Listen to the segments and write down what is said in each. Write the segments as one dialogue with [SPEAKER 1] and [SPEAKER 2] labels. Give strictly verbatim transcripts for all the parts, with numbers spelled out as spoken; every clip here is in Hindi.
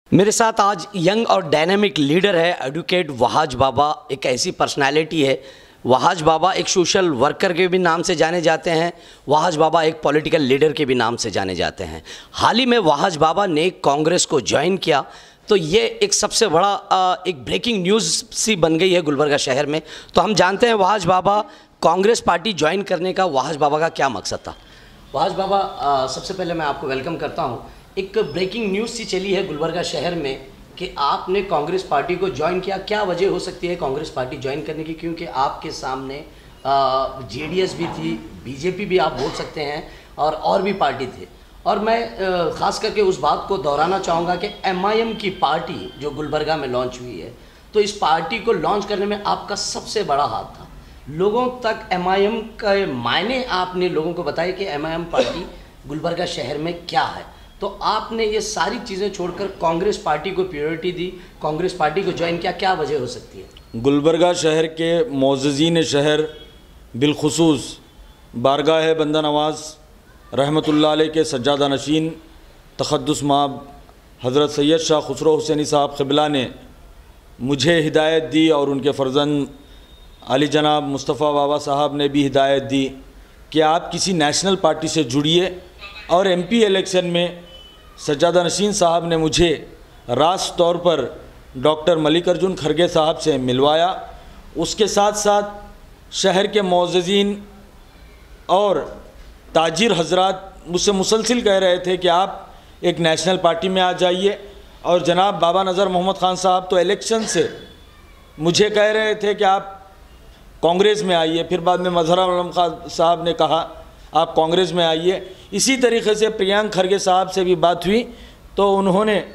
[SPEAKER 1] मेरे साथ आज यंग और डायनामिक लीडर है एडवोकेट वहाज बाबा। एक ऐसी पर्सनालिटी है, वहाज बाबा एक सोशल वर्कर के भी नाम से जाने जाते हैं, वहाज बाबा एक पॉलिटिकल लीडर के भी नाम से जाने जाते हैं। हाल ही में वहाज बाबा ने कांग्रेस को ज्वाइन किया, तो ये एक सबसे बड़ा एक ब्रेकिंग न्यूज़ सी बन गई है गुलबर्गा शहर में। तो हम जानते हैं वहाज बाबा कांग्रेस पार्टी ज्वाइन करने का वहाज बाबा का क्या मकसद था। वहाज बाबा, सबसे पहले मैं आपको वेलकम करता हूँ। एक ब्रेकिंग न्यूज़ सी चली है गुलबर्गा शहर में कि आपने कांग्रेस पार्टी को ज्वाइन किया। क्या वजह हो सकती है कांग्रेस पार्टी ज्वाइन करने की? क्योंकि आपके सामने जेडीएस भी थी, बीजेपी भी आप बोल सकते हैं, और और भी पार्टी थे। और मैं ख़ास करके उस बात को दोहराना चाहूँगा कि एमआईएम की पार्टी जो गुलबर्गा में लॉन्च हुई है, तो इस पार्टी को लॉन्च करने में आपका सबसे बड़ा हाथ था। लोगों तक एमआईएम का मायने आपने लोगों को बताया कि एमआईएम पार्टी गुलबर्गा शहर में क्या है। तो आपने ये सारी चीज़ें छोड़कर कांग्रेस पार्टी को प्रायोरिटी दी, कांग्रेस पार्टी को ज्वाइन किया। क्या वजह हो सकती है?
[SPEAKER 2] गुलबर्गा शहर के मोअज़्ज़िज़ीन शहर बिलखुसूस बारगाह बंदा नवाज़ रहमतुल्लाह अलैह के सज्जादा नशीन तक़द्दुस माब हज़रत सैयद शाह खुसरो हुसैनी साहब क़िबला ने मुझे हिदायत दी, और उनके फ़र्जंद अली जनाब मुस्तफ़ा बाबा साहब ने भी हिदायत दी कि आप किसी नेशनल पार्टी से जुड़िए। और एमपी इलेक्शन में सज्जादा नशीन साहब ने मुझे रास तौर पर डॉक्टर मल्लिकार्जुन खड़गे साहब से मिलवाया। उसके साथ साथ शहर के मोअज़्ज़िज़ीन और ताजिर हजरात मुझसे मुसलसिल कह रहे थे कि आप एक नेशनल पार्टी में आ जाइए। और जनाब बाबा नज़र मोहम्मद ख़ान साहब तो इलेक्शन से मुझे कह रहे थे कि आप कांग्रेस में आइए। फिर बाद में मजहर आलम खान साहब ने कहा आप कांग्रेस में आइए। इसी तरीके से प्रियंक खड़गे साहब से भी बात हुई, तो उन्होंने आ,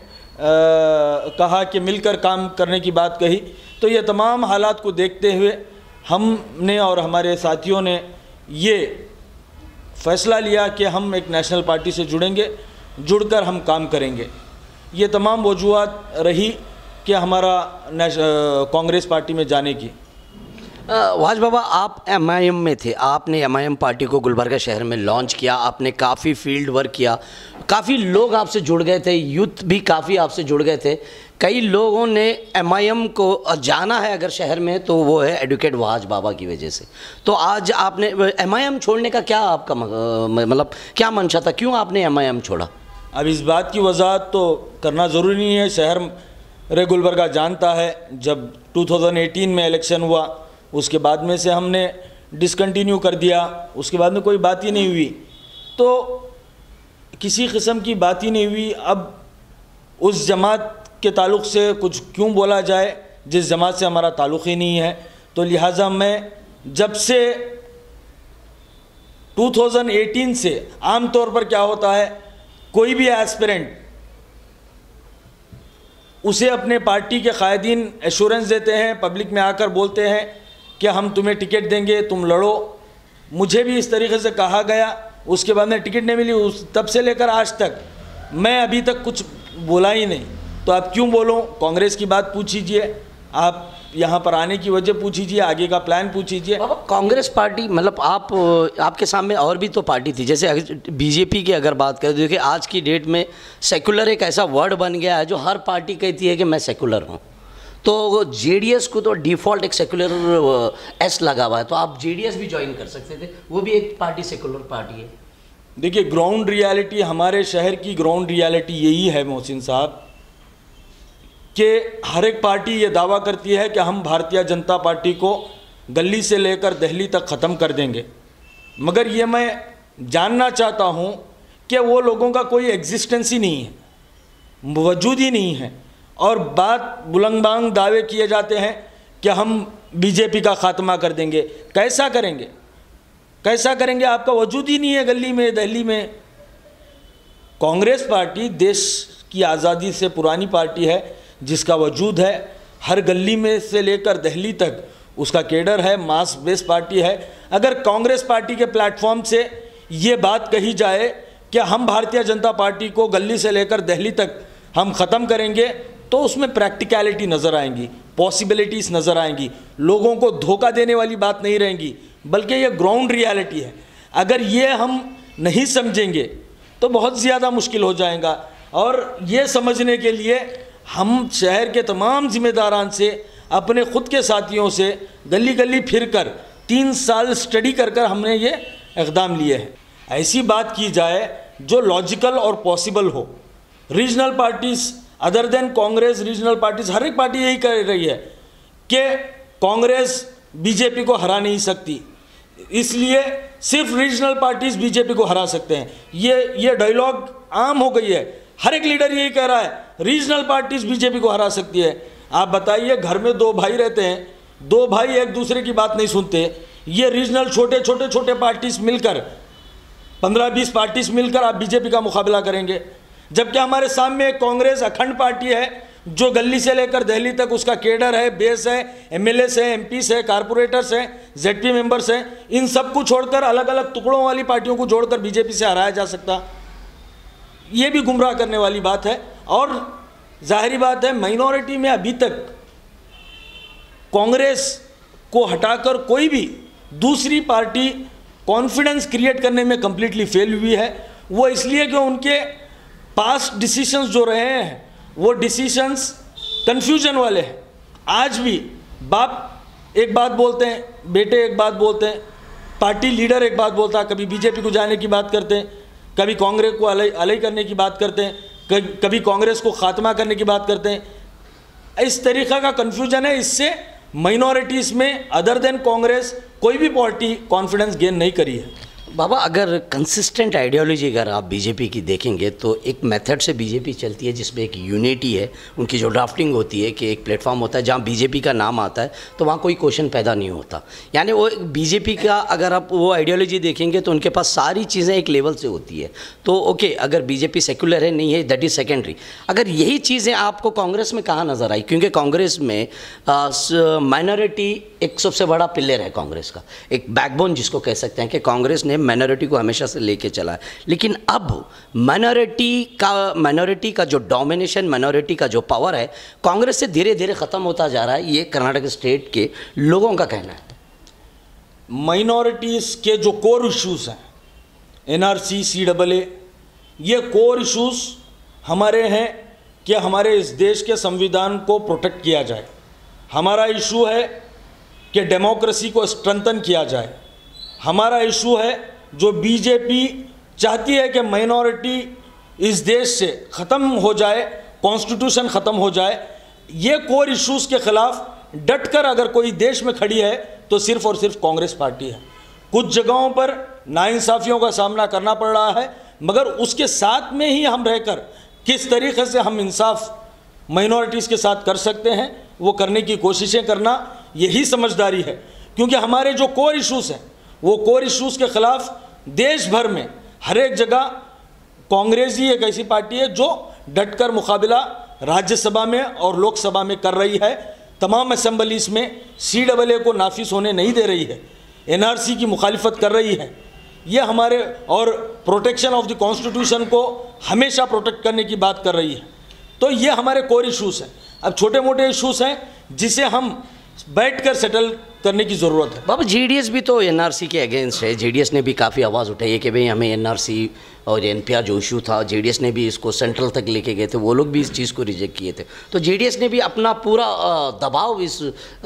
[SPEAKER 2] कहा कि मिलकर काम करने की बात कही। तो ये तमाम हालात को देखते हुए हमने और हमारे साथियों ने ये फ़ैसला लिया कि हम एक नेशनल पार्टी से जुड़ेंगे, जुड़कर हम काम करेंगे। ये तमाम वजूहात रही कि हमारा कांग्रेस पार्टी में जाने की।
[SPEAKER 1] वहाज बाबा, आप एमआईएम में थे, आपने एमआईएम पार्टी को गुलबर्गा शहर में लॉन्च किया, आपने काफ़ी फील्ड वर्क किया, काफ़ी लोग आपसे जुड़ गए थे, यूथ भी काफ़ी आपसे जुड़ गए थे। कई लोगों ने एमआईएम को जाना है अगर शहर में, तो वो है एडवोकेट वहाज बाबा की वजह से। तो आज आपने एमआईएम छोड़ने का क्या आपका मतलब क्या मंशा था? क्यों आपने एमआईएम छोड़ा?
[SPEAKER 2] अब इस बात की वजाहत तो करना ज़रूरी नहीं है। शहर रे गुलबर्गा जानता है, जब दो हज़ार अठारह में इलेक्शन हुआ उसके बाद में से हमने डिसकंटिन्यू कर दिया। उसके बाद में कोई बात ही नहीं हुई, तो किसी किस्म की बात ही नहीं हुई। अब उस जमात के ताल्लुक़ से कुछ क्यों बोला जाए जिस जमात से हमारा ताल्लुक़ ही नहीं है। तो लिहाजा मैं जब से दो हज़ार अठारह से आम तौर पर क्या होता है, कोई भी एस्पिरेंट उसे अपने पार्टी के कायदीन एश्योरेंस देते हैं, पब्लिक में आकर बोलते हैं कि हम तुम्हें टिकट देंगे, तुम लड़ो। मुझे भी इस तरीके से कहा गया, उसके बाद में टिकट नहीं मिली। उस तब से लेकर आज तक मैं अभी तक कुछ बोला ही नहीं। तो आप क्यों बोलो? कांग्रेस की बात पूछिए, आप यहाँ पर आने की वजह पूछिए, आगे का प्लान पूछिए।
[SPEAKER 1] बाबा, कांग्रेस पार्टी मतलब आप आपके सामने और भी तो पार्टी थी, जैसे बीजेपी की अगर बात करें, देखिए आज की डेट में सेकुलर एक ऐसा वर्ड बन गया है जो हर पार्टी कहती है कि मैं सेकुलर हूँ। तो जेडीएस को तो डिफ़ॉल्ट एक सेकुलर एस लगा हुआ है, तो आप जेडीएस भी ज्वाइन कर सकते थे, वो भी एक पार्टी सेकुलर पार्टी है।
[SPEAKER 2] देखिए, ग्राउंड रियलिटी, हमारे शहर की ग्राउंड रियलिटी यही है मोहसिन साहब, कि हर एक पार्टी ये दावा करती है कि हम भारतीय जनता पार्टी को गली से लेकर दिल्ली तक ख़त्म कर देंगे, मगर ये मैं जानना चाहता हूँ कि वो लोगों का कोई एग्जिस्टेंस ही नहीं है, वजूद ही नहीं है। और बात बुलंदबांग दावे किए जाते हैं कि हम बीजेपी का ख़ात्मा कर देंगे। कैसा करेंगे, कैसा करेंगे? आपका वजूद ही नहीं है गली में, दिल्ली में। कांग्रेस पार्टी देश की आज़ादी से पुरानी पार्टी है, जिसका वजूद है हर गली में से लेकर दिल्ली तक, उसका केडर है, मास बेस पार्टी है। अगर कांग्रेस पार्टी के प्लेटफॉर्म से ये बात कही जाए कि हम भारतीय जनता पार्टी को गली से लेकर दिल्ली तक हम ख़त्म करेंगे, तो उसमें प्रैक्टिकलिटी नज़र आएंगी, पॉसिबिलिटीज़ नज़र आएंगी, लोगों को धोखा देने वाली बात नहीं रहेंगी, बल्कि ये ग्राउंड रियलिटी है। अगर ये हम नहीं समझेंगे तो बहुत ज़्यादा मुश्किल हो जाएगा। और ये समझने के लिए हम शहर के तमाम जिम्मेदारान से, अपने ख़ुद के साथियों से गली गली फिर कर तीन साल स्टडी कर कर हमने ये इक़दाम लिए हैं। ऐसी बात की जाए जो लॉजिकल और पॉसिबल हो। Regional parties other than Congress, regional parties, हर एक पार्टी यही कर रही है कि कांग्रेस बीजेपी को हरा नहीं सकती, इसलिए सिर्फ रीजनल पार्टीज़ बीजेपी को हरा सकते हैं। ये ये डायलॉग आम हो गई है, हर एक लीडर यही कह रहा है रीजनल पार्टीज़ बीजेपी को हरा सकती है। आप बताइए, घर में दो भाई रहते हैं, दो भाई एक दूसरे की बात नहीं सुनते, ये रीजनल छोटे छोटे छोटे पार्टीज़ मिलकर, पंद्रह बीस पार्टीज़ मिलकर आप बीजेपी का मुकाबला करेंगे, जबकि हमारे सामने एक कांग्रेस अखंड पार्टी है जो गली से लेकर दिल्ली तक उसका केडर है, बेस है, एमएलएस है, एमपीस है, कारपोरेटर्स हैं, जेडपी मेंबर्स हैं। इन सब को छोड़कर अलग अलग टुकड़ों वाली पार्टियों को जोड़कर बीजेपी से हराया जा सकता, ये भी गुमराह करने वाली बात है। और जाहिर बात है, माइनॉरिटी में अभी तक कांग्रेस को हटाकर कोई भी दूसरी पार्टी कॉन्फिडेंस क्रिएट करने में कंप्लीटली फेल हुई है। वो इसलिए कि उनके पास्ट डिसीशंस जो रहे हैं वो डिसीशंस कन्फ्यूजन वाले हैं। आज भी बाप एक बात बोलते हैं, बेटे एक बात बोलते हैं, पार्टी लीडर एक बात बोलता है, कभी बीजेपी को जाने की बात करते हैं, कभी कांग्रेस को अलग अलग करने की बात करते हैं, कभी कांग्रेस को खात्मा करने की बात करते हैं। इस तरीक़ा का कन्फ्यूजन है, इससे माइनॉरिटीज़ में अदर देन कांग्रेस कोई भी पार्टी कॉन्फिडेंस गेन नहीं करी है।
[SPEAKER 1] बाबा, अगर कंसिस्टेंट आइडियोलॉजी अगर आप बीजेपी की देखेंगे तो एक मेथड से बीजेपी चलती है जिसमें एक यूनिटी है, उनकी जो ड्राफ्टिंग होती है कि एक प्लेटफॉर्म होता है जहाँ बीजेपी का नाम आता है तो वहाँ कोई क्वेश्चन पैदा नहीं होता। यानी वो बीजेपी का अगर आप वो आइडियोलॉजी देखेंगे तो उनके पास सारी चीज़ें एक लेवल से होती है। तो ओके, अगर बीजेपी सेक्युलर है नहीं है दैट इज़ सेकेंडरी। अगर यही चीज़ें आपको कांग्रेस में कहाँ नज़र आई, क्योंकि कांग्रेस में माइनॉरिटी एक सबसे बड़ा पिलर है कांग्रेस का, एक बैकबोन जिसको कह सकते हैं कि कांग्रेस ने माइनॉरिटी को हमेशा से लेके चला है। लेकिन अब माइनॉरिटी का माइनॉरिटी का जो डोमिनेशन, माइनॉरिटी का जो पावर है कांग्रेस से धीरे धीरे ख़त्म होता जा रहा है, ये कर्नाटक स्टेट के लोगों का कहना है।
[SPEAKER 2] माइनॉरिटीज़ के जो कोर इश्यूज़ हैं, एनआरसी, सी डबल ए, ये कोर इश्यूज़ हमारे हैं कि हमारे इस देश के संविधान को प्रोटेक्ट किया जाए। हमारा इशू है कि डेमोक्रेसी को स्ट्रेंथन किया जाए। हमारा इशू है जो बीजेपी चाहती है कि माइनॉरिटी इस देश से ख़त्म हो जाए, कॉन्स्टिट्यूशन ख़त्म हो जाए। ये कोर इश्यूज़ के ख़िलाफ़ डटकर अगर कोई देश में खड़ी है तो सिर्फ़ और सिर्फ कांग्रेस पार्टी है। कुछ जगहों पर नाइंसाफ़ियों का सामना करना पड़ रहा है, मगर उसके साथ में ही हम रहकर किस तरीक़े से हम इंसाफ माइनॉरिटीज़ के साथ कर सकते हैं वो करने की कोशिशें करना, यही समझदारी है। क्योंकि हमारे जो कोर इश्यूज़ हैं वो कोर इश्यूज़ के ख़िलाफ़ देश भर में हर एक जगह कांग्रेस ही एक ऐसी पार्टी है जो डटकर मुकाबला राज्यसभा में और लोकसभा में कर रही है। तमाम असेंबलीज़ में सी डबल ए को नाफिज होने नहीं दे रही है, एनआरसी की मुखालिफत कर रही है। ये हमारे और प्रोटेक्शन ऑफ द कॉन्स्टिट्यूशन को हमेशा प्रोटेक्ट करने की बात कर रही है। तो ये हमारे कोर इश्यूज़ हैं। अब छोटे मोटे इश्यूज़ हैं जिसे हम बैठकर सेटल करने की ज़रूरत है।
[SPEAKER 1] बाबा, जेडीएस भी तो एनआरसी के अगेंस्ट है। जेडीएस ने भी काफ़ी आवाज़ उठाई है कि भाई हमें एनआरसी और एनपीआर जो इशू था, जेडीएस ने भी इसको सेंट्रल तक लेके गए थे, वो लोग भी इस चीज़ को रिजेक्ट किए थे। तो जेडीएस ने भी अपना पूरा दबाव इस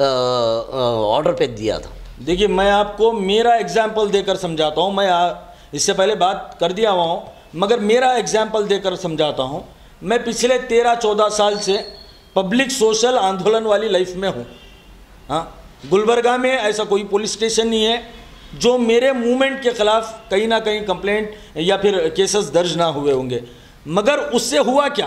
[SPEAKER 1] ऑर्डर पे दिया था।
[SPEAKER 2] देखिए, मैं आपको मेरा एग्जाम्पल देकर समझाता हूँ। मैं इससे पहले बात कर दिया हुआ हूँ, मगर मेरा एग्जाम्पल देकर समझाता हूँ। मैं पिछले तेरह चौदह साल से पब्लिक सोशल आंदोलन वाली लाइफ में हूँ। हाँ, गुलबर्गा में ऐसा कोई पुलिस स्टेशन नहीं है जो मेरे मूवमेंट के ख़िलाफ़ कहीं ना कहीं कंप्लेंट या फिर केसेस दर्ज ना हुए होंगे। मगर उससे हुआ क्या,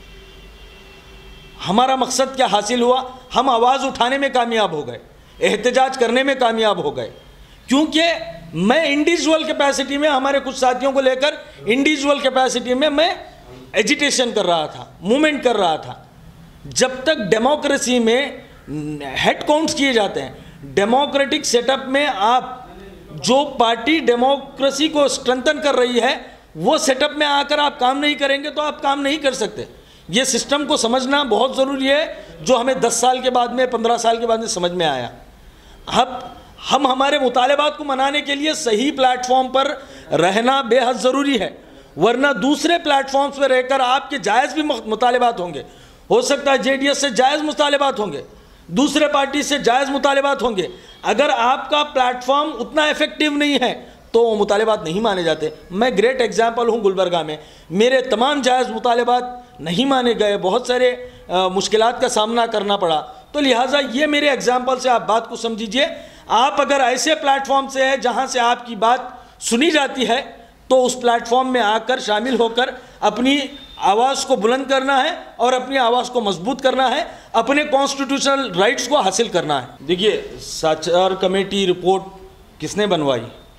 [SPEAKER 2] हमारा मकसद क्या हासिल हुआ? हम आवाज़ उठाने में कामयाब हो गए, एहतजाज करने में कामयाब हो गए। क्योंकि मैं इंडिविजुअल कैपेसिटी में, हमारे कुछ साथियों को लेकर इंडिविजुअल कैपेसिटी में मैं एजिटेशन कर रहा था, मूवमेंट कर रहा था। जब तक डेमोक्रेसी में हेड काउंट्स किए जाते हैं, डेमोक्रेटिक सेटअप में आप जो पार्टी डेमोक्रेसी को स्ट्रेंथन कर रही है वो सेटअप में आकर आप काम नहीं करेंगे तो आप काम नहीं कर सकते। ये सिस्टम को समझना बहुत ज़रूरी है, जो हमें दस साल के बाद में, पंद्रह साल के बाद में समझ में आया। अब हम हमारे मुतालबात को मनाने के लिए सही प्लेटफॉर्म पर रहना बेहद ज़रूरी है। वरना दूसरे प्लेटफॉर्म्स पर रहकर आपके जायज़ भी मुतालिबात होंगे, हो सकता है जेडीएस से जायज़ मुतालिबात होंगे, दूसरे पार्टी से जायज़ मुतालिबात होंगे। अगर आपका प्लेटफॉर्म उतना इफेक्टिव नहीं है तो वो मुतालिबात नहीं माने जाते। मैं ग्रेट एग्जाम्पल हूँ गुलबर्गा में, मेरे तमाम जायज़ मुतालिबात नहीं माने गए, बहुत सारे मुश्किलात का सामना करना पड़ा। तो लिहाजा ये मेरे एग्जाम्पल से आप बात को समझिए। आप अगर ऐसे प्लेटफॉर्म से है जहाँ से आपकी बात सुनी जाती है तो उस प्लेटफॉर्म में आकर शामिल होकर अपनी आवाज़ को बुलंद करना है और अपनी आवाज़ को मजबूत करना है, अपने कॉन्स्टिट्यूशनल राइट्स को हासिल करना है। देखिए, साचार कमेटी रिपोर्ट किसने बनवाई?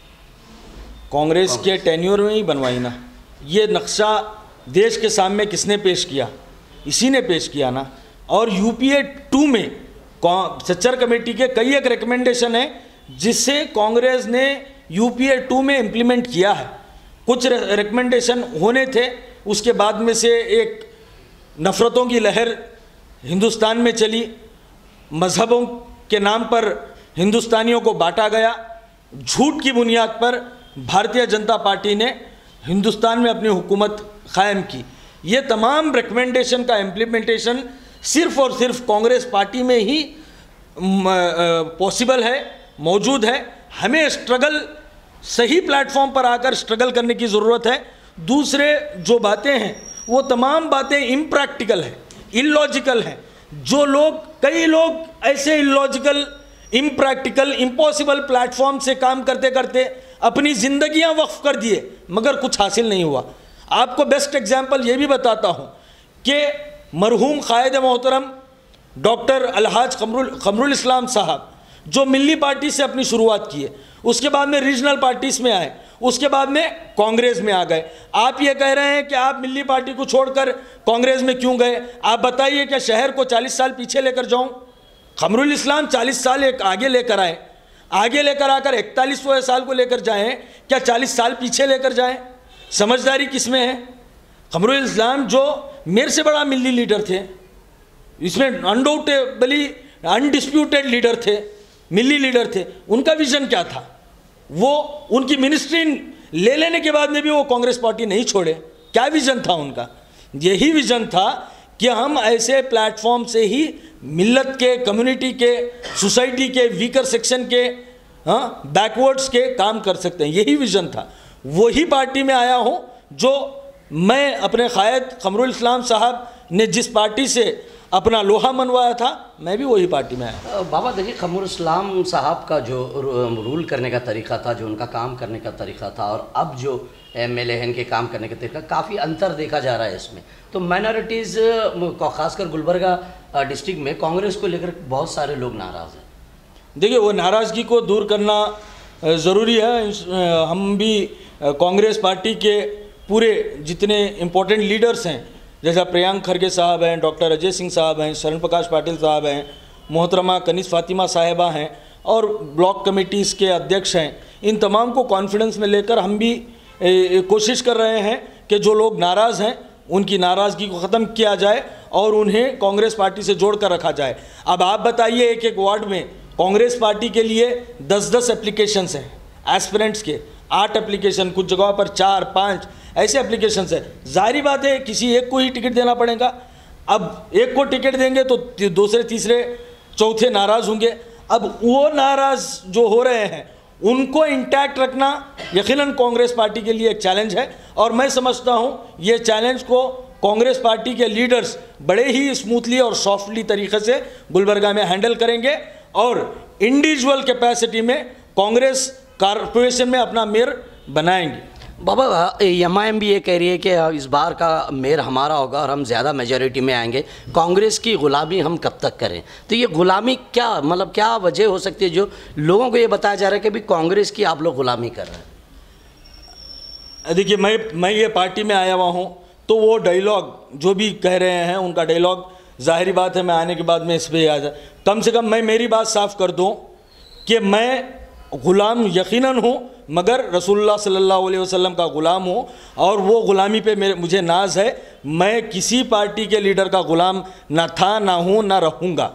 [SPEAKER 2] कांग्रेस के टेन्योर में ही बनवाई ना। ये नक्शा देश के सामने किसने पेश किया? इसी ने पेश किया ना। और यूपीए टू में सच्चर कमेटी के कई एक रिकमेंडेशन है जिससे कांग्रेस ने यूपीए टू में इम्प्लीमेंट किया है। कुछ रिकमेंडेशन होने थे, उसके बाद में से एक नफ़रतों की लहर हिंदुस्तान में चली, मज़हबों के नाम पर हिंदुस्तानियों को बांटा गया, झूठ की बुनियाद पर भारतीय जनता पार्टी ने हिंदुस्तान में अपनी हुकूमत कायम की। ये तमाम रिकमेंडेशन का इम्प्लीमेंटेशन सिर्फ़ और सिर्फ कांग्रेस पार्टी में ही पॉसिबल है, मौजूद है। हमें स्ट्रगल, सही प्लेटफॉर्म पर आकर स्ट्रगल करने की ज़रूरत है। दूसरे जो बातें हैं वो तमाम बातें इम्प्रैक्टिकल हैं, इलॉजिकल हैं। जो लोग, कई लोग ऐसे इलॉजिकल, इम्प्रैक्टिकल, इम्पॉसिबल प्लेटफॉर्म से काम करते करते अपनी ज़िंदगियां वक्फ कर दिए मगर कुछ हासिल नहीं हुआ। आपको बेस्ट एग्जाम्पल ये भी बताता हूँ कि मरहूम कायद मोहतरम डॉक्टर अलहाज कमरुल कमरुल इस्लाम साहब जो मिल्ली पार्टी से अपनी शुरुआत की है, उसके बाद में रीजनल पार्टीज़ में आए, उसके बाद में कांग्रेस में आ गए। आप ये कह रहे हैं कि आप मिल्ली पार्टी को छोड़कर कांग्रेस में क्यों गए? आप बताइए, क्या शहर को चालीस साल पीछे लेकर जाऊं? कमरुल इस्लाम चालीस साल एक आगे लेकर आए, आगे लेकर आकर इकतालीसवें साल को लेकर जाएं, क्या चालीस साल पीछे लेकर जाएं? समझदारी किसमें है? कमरुल इस्लाम जो मेरे से बड़ा मिल्ली लीडर थे, इसमें अनडाउटेबली अनडिस्प्यूटेड लीडर थे, मिल्ली लीडर थे, उनका विजन क्या था? वो उनकी मिनिस्ट्री ले लेने के बाद में भी वो कांग्रेस पार्टी नहीं छोड़े। क्या विजन था उनका? यही विजन था कि हम ऐसे प्लेटफॉर्म से ही मिल्लत के, कम्युनिटी के, सोसाइटी के, वीकर सेक्शन के, हाँ, बैकवर्ड्स के काम कर सकते हैं। यही विजन था। वही पार्टी में आया हूँ जो मैं अपने कायद कमरुल इस्लाम साहब ने जिस पार्टी से अपना लोहा मनवाया था, मैं भी वही पार्टी में आया।
[SPEAKER 1] बाबा देखिए, कमरुल इस्लाम साहब का जो रूल करने का तरीका था, जो उनका काम करने का तरीका था, और अब जो एम एल ए इनके काम करने का तरीका, काफ़ी अंतर देखा जा रहा है इसमें। तो माइनॉरिटीज़, खासकर गुलबर्गा डिस्ट्रिक्ट में कांग्रेस को लेकर बहुत सारे लोग नाराज़ हैं।
[SPEAKER 2] देखिए, वो नाराज़गी को दूर करना ज़रूरी है। हम भी कांग्रेस पार्टी के पूरे जितने इम्पोर्टेंट लीडर्स हैं, जैसा प्रियंक खरगे साहब हैं, डॉक्टर अजय सिंह साहब हैं, शरण प्रकाश पाटिल साहब हैं, मोहतरमा कनीज़ फातिमा साहिबा हैं और ब्लॉक कमेटीज़ के अध्यक्ष हैं, इन तमाम को कॉन्फिडेंस में लेकर हम भी ए, ए, कोशिश कर रहे हैं कि जो लोग नाराज़ हैं उनकी नाराज़गी को ख़त्म किया जाए और उन्हें कांग्रेस पार्टी से जोड़ कर रखा जाए। अब आप बताइए, एक एक वार्ड में कांग्रेस पार्टी के लिए दस दस एप्लीकेशंस हैं, एस्पिरेंट्स के आठ एप्लीकेशन, कुछ जगहों पर चार पाँच ऐसे एप्लीकेशंस है। जाहिर बात है किसी एक को ही टिकट देना पड़ेगा। अब एक को टिकट देंगे तो दूसरे, तीसरे, चौथे नाराज़ होंगे। अब वो नाराज़ जो हो रहे हैं उनको इंटैक्ट रखना यकीनन कांग्रेस पार्टी के लिए एक चैलेंज है, और मैं समझता हूँ ये चैलेंज को कांग्रेस पार्टी के लीडर्स बड़े ही स्मूथली और सॉफ्टली तरीके से गुलबर्गा में हैंडल करेंगे और इंडिविजुअल कैपेसिटी में कांग्रेस कॉर्पोरेशन में अपना मेयर बनाएंगे।
[SPEAKER 1] बाबा, एम आई एम भी ये कह रही है कि इस बार का मेयर हमारा होगा और हम ज़्यादा मेजॉरिटी में आएंगे। कांग्रेस की गुलामी हम कब तक करें? तो ये गुलामी क्या, मतलब क्या वजह हो सकती है जो लोगों को ये बताया जा रहा है कि भी कांग्रेस की आप लोग गुलामी कर रहे हैं?
[SPEAKER 2] देखिए, मैं मैं ये पार्टी में आया हुआ हूँ तो वो डायलॉग जो भी कह रहे हैं उनका डायलॉग, जाहिर बात है मैं आने के बाद में इस पर आ जाए। कम से कम मैं मेरी बात साफ कर दूँ कि मैं ग़ुलाम यकीनन हूँ, मगर रसूलुल्लाह सल्लल्लाहु अलैहि वसल्लम का ग़ुलाम हूँ और वो ग़ुलामी पे मेरे मुझे नाज है। मैं किसी पार्टी के लीडर का ग़ुलाम ना था, ना हूँ, ना रहूँगा।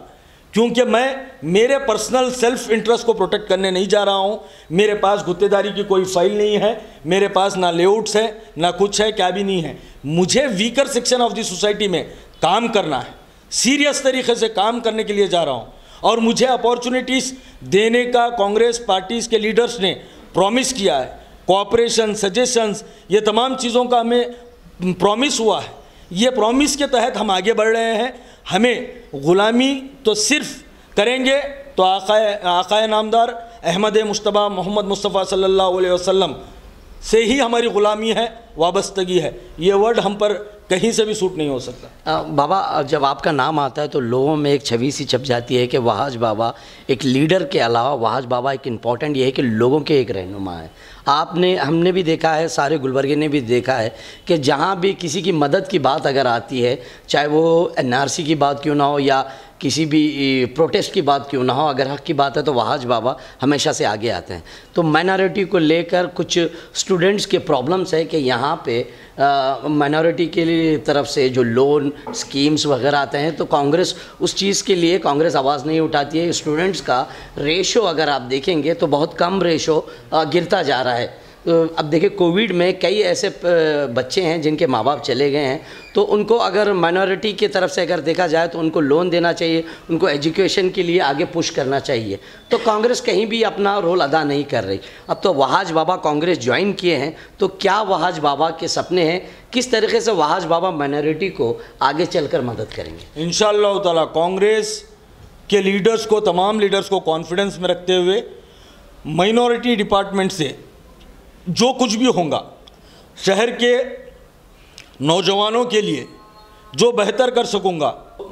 [SPEAKER 2] क्योंकि मैं मेरे पर्सनल सेल्फ इंटरेस्ट को प्रोटेक्ट करने नहीं जा रहा हूँ। मेरे पास गुत्तेदारी की कोई फाइल नहीं है, मेरे पास ना लेआउट्स है, ना कुछ है, क्या भी नहीं है। मुझे weaker section of the society में काम करना है, सीरियस तरीके से काम करने के लिए जा रहा हूँ। और मुझे अपॉर्चुनिटीज़ देने का कांग्रेस पार्टीज़ के लीडर्स ने प्रॉमिस किया है। कोऑपरेशन, सजेशंस, ये तमाम चीज़ों का हमें प्रॉमिस हुआ है। ये प्रॉमिस के तहत हम आगे बढ़ रहे हैं। हमें ग़ुलामी तो सिर्फ करेंगे तो आकाए आकाए नामदार अहमद मुश्तबा मोहम्मद मुस्तफ़ा सल्लल्लाहु अलैहि वसल्लम से ही हमारी ग़ुलामी है, वाबस्तगी है। ये वर्ड हम पर कहीं से भी सूट नहीं हो सकता।
[SPEAKER 1] आ, बाबा, जब आपका नाम आता है तो लोगों में एक छवि सी छप जाती है कि वहाज बाबा एक लीडर के अलावा वहाज बाबा एक इम्पॉर्टेंट ये है कि लोगों के एक रहनुमा है। आपने हमने भी देखा है, सारे गुलबर्गे ने भी देखा है कि जहाँ भी किसी की मदद की बात अगर आती है, चाहे वो एन आर सी की बात क्यों ना हो या किसी भी प्रोटेस्ट की बात क्यों ना हो, अगर हक़ की बात है तो वहाज बाबा हमेशा से आगे आते हैं। तो माइनॉरिटी को लेकर कुछ स्टूडेंट्स के प्रॉब्लम्स है कि यहाँ पे माइनॉरिटी के लिए तरफ से जो लोन स्कीम्स वगैरह आते हैं तो कांग्रेस उस चीज़ के लिए कांग्रेस आवाज़ नहीं उठाती है। स्टूडेंट्स का रेशो अगर आप देखेंगे तो बहुत कम रेशो गिरता जा रहा है। अब देखिए, कोविड में कई ऐसे बच्चे हैं जिनके माँ बाप चले गए हैं, तो उनको अगर माइनॉरिटी की तरफ से अगर देखा जाए तो उनको लोन देना चाहिए, उनको एजुकेशन के लिए आगे पुश करना चाहिए। तो कांग्रेस कहीं भी अपना रोल अदा नहीं कर रही। अब तो वहाज बाबा कांग्रेस ज्वाइन किए हैं, तो क्या वहाज बाबा के सपने हैं, किस तरीके से वहाज बाबा माइनॉरिटी को आगे चलकर मदद करेंगे?
[SPEAKER 2] इंशाअल्लाह ताला कांग्रेस के लीडर्स को, तमाम लीडर्स को कॉन्फिडेंस में रखते हुए माइनॉरिटी डिपार्टमेंट से जो कुछ भी होगा, शहर के नौजवानों के लिए जो बेहतर कर सकूँगा।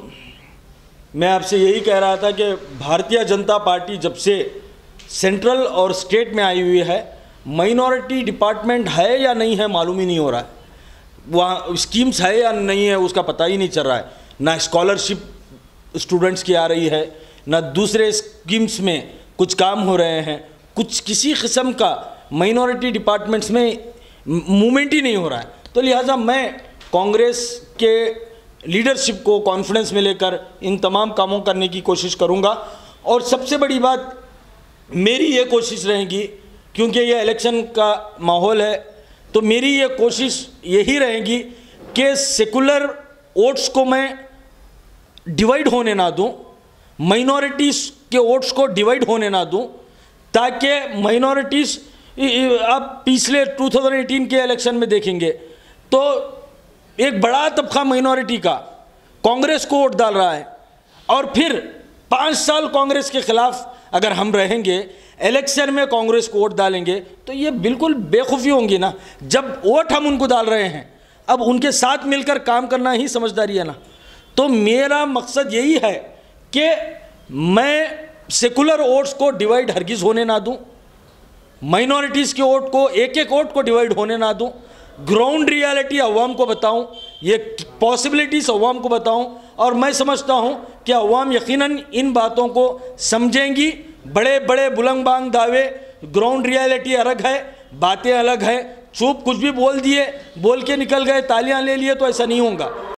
[SPEAKER 2] मैं आपसे यही कह रहा था कि भारतीय जनता पार्टी जब से सेंट्रल और स्टेट में आई हुई है, माइनॉरिटी डिपार्टमेंट है या नहीं है मालूम ही नहीं हो रहा है। वहाँ स्कीम्स है या नहीं है उसका पता ही नहीं चल रहा है। ना स्कॉलरशिप स्टूडेंट्स की आ रही है, ना दूसरे स्कीम्स में कुछ काम हो रहे हैं। कुछ किसी किस्म का माइनॉरिटी डिपार्टमेंट्स में मूवमेंट ही नहीं हो रहा है। तो लिहाजा मैं कांग्रेस के लीडरशिप को कॉन्फिडेंस में लेकर इन तमाम कामों करने की कोशिश करूंगा। और सबसे बड़ी बात मेरी ये कोशिश रहेगी, क्योंकि ये इलेक्शन का माहौल है, तो मेरी ये कोशिश यही रहेगी कि सेकुलर वोट्स को मैं डिवाइड होने ना दूं, माइनॉरिटीज़ के वोट्स को डिवाइड होने ना दूं, ताकि माइनॉरिटीज़, आप पिछले दो हज़ार अठारह के इलेक्शन में देखेंगे तो एक बड़ा तबका माइनॉरिटी का कांग्रेस को वोट डाल रहा है, और फिर पाँच साल कांग्रेस के खिलाफ अगर हम रहेंगे, इलेक्शन में कांग्रेस को वोट डालेंगे, तो ये बिल्कुल बेवकूफ़ी होंगी ना। जब वोट हम उनको डाल रहे हैं, अब उनके साथ मिलकर काम करना ही समझदारी है ना। तो मेरा मकसद यही है कि मैं सेकुलर वोट्स को डिवाइड हरगिज़ होने ना दूं, माइनॉरिटीज़ के वोट को, एक एक वोट को डिवाइड होने ना दूं, ग्राउंड रियलिटी अवाम को बताऊं, ये पॉसिबिलिटीज़ अवाम को बताऊं। और मैं समझता हूं कि अवाम यकीनन इन बातों को समझेंगी। बड़े बड़े बुलंद बांग दावे, ग्राउंड रियलिटी अलग है, बातें अलग है। चुप कुछ भी बोल दिए, बोल के निकल गए, तालियां ले लिए, तो ऐसा नहीं होगा।